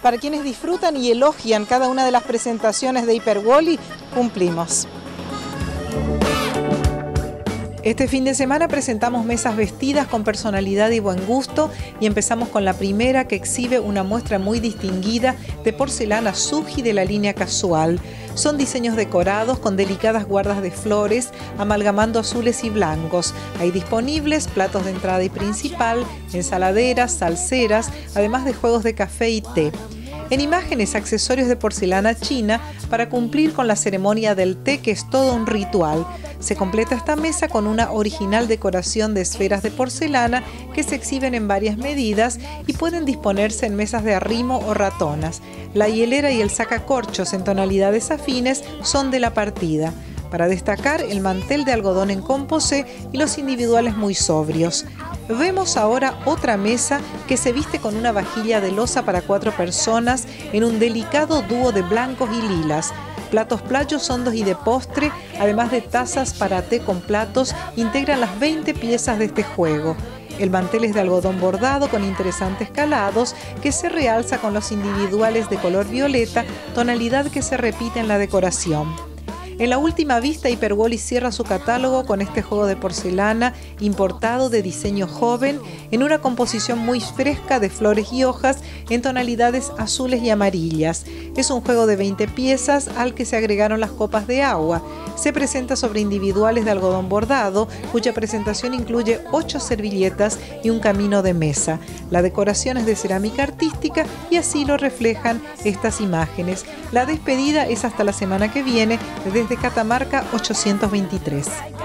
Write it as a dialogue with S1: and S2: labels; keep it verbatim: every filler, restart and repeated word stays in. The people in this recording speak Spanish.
S1: Para quienes disfrutan y elogian cada una de las presentaciones de Hyperwally, cumplimos. Este fin de semana presentamos mesas vestidas con personalidad y buen gusto y empezamos con la primera, que exhibe una muestra muy distinguida de porcelana Tsuji de la línea casual. Son diseños decorados con delicadas guardas de flores, amalgamando azules y blancos. Hay disponibles platos de entrada y principal, ensaladeras, salseras, además de juegos de café y té. En imágenes, accesorios de porcelana china para cumplir con la ceremonia del té, que es todo un ritual. Se completa esta mesa con una original decoración de esferas de porcelana que se exhiben en varias medidas y pueden disponerse en mesas de arrimo o ratonas. La hielera y el sacacorchos en tonalidades afines son de la partida. Para destacar, el mantel de algodón en composé y los individuales muy sobrios. Vemos ahora otra mesa que se viste con una vajilla de loza para cuatro personas en un delicado dúo de blancos y lilas. Platos playos, hondos y de postre, además de tazas para té con platos, integran las veinte piezas de este juego. El mantel es de algodón bordado con interesantes calados que se realza con los individuales de color violeta, tonalidad que se repite en la decoración. En la última vista, Hyperwally cierra su catálogo con este juego de porcelana importado de diseño joven en una composición muy fresca de flores y hojas en tonalidades azules y amarillas. Es un juego de veinte piezas al que se agregaron las copas de agua. Se presenta sobre individuales de algodón bordado, cuya presentación incluye ocho servilletas y un camino de mesa. La decoración es de cerámica artística y así lo reflejan estas imágenes. La despedida es hasta la semana que viene desde Catamarca ochocientos veintitrés.